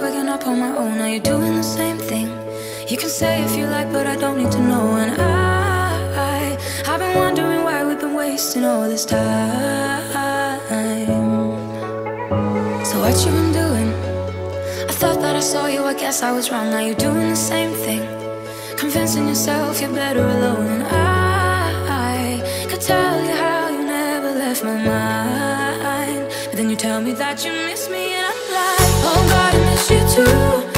waking up on my own. Now you're doing the same thing. You can say if you like, but I don't need to know. And I've been wondering why we've been wasting all this time. So what you been doing? I thought that I saw you, I guess I was wrong. Now you're doing the same thing, convincing yourself you're better alone. And I could tell you how you never left my mind, but then you tell me that you miss me, and I'm like, oh God, I miss you too.